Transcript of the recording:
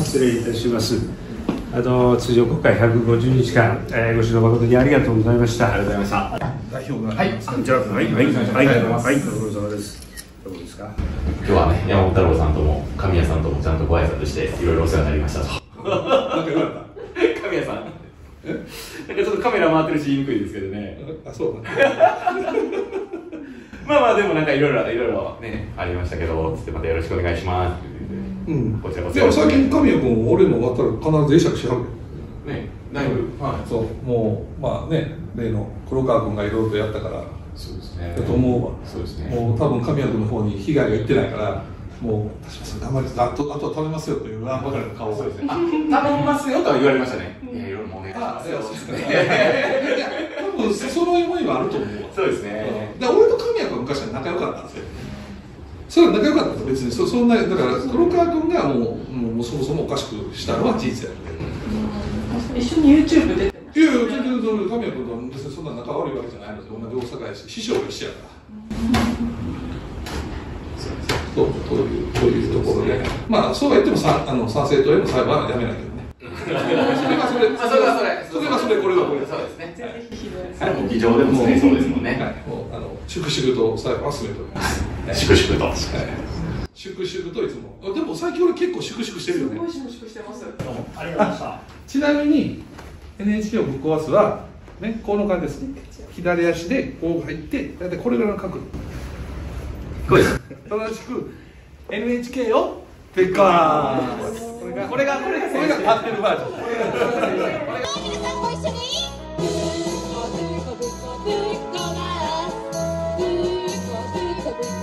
失礼いたします。通常国会150日間、ご指導誠にありがとうございました。 ありがとうございました。 代表が、はい、こんにちは。はい、はい、はい、はい、ご苦労様です。どうですか。 今日はね、山本太郎さんとも神谷さんともちゃんとご挨拶していろいろお世話になりましたと。なんか言われた。神谷さん。なんかちょっとカメラ回ってるし言いにくいですけどね。 あ、そうだ。 まあまあでもなんかいろいろねありましたけど、つってまたよろしくお願いします。 うん。 こちらこそ。 でも最近神谷君俺の終わったら必ず会釈しはる。 ね、だいぶ、 はい。そう、もうまあね、例の黒川君がいろいろとやったから。 そうですね。 だと思うわ。 そうですね。 もう多分神谷君の方に被害がいってないから、もう確かに頑張りあとは食べますよというばかりの顔を。 そうですね。あ、頼みますよとは言われましたね。いや、いろいろもうね。 あ、いや、そうですね。いや、多分その思いはあると思うわ。 そうですね。 で、俺と神谷君は昔は仲良かったんですよ。それは仲良かったんです別にそんなだから黒川君がもうそもそもおかしくしたのは事実や。 一緒に YouTube 出てます。 いやいや全然神谷君とは別にそんな仲悪いわけじゃないので同じ大阪やし師匠が一緒やから。そういうところで、まあそうは言っても参政党への裁判はやめないけどね。それはそれこれはこれ。 そうですね。 あれも議場でもそうですもんね。 はい、もう粛々と裁判は進めております。 粛々と。 粛々といつも。でも最近俺結構粛々してるよね。 すごい粛々してます。 どうもありがとうございました。 ちなみに NHK をぶっ壊すはねこの感じですね。左足でこう入ってだいたいこれぐらいの角度。 こうです。 正しく NHK をペッカー。これが合ってるバージョン。 皆さんご一緒に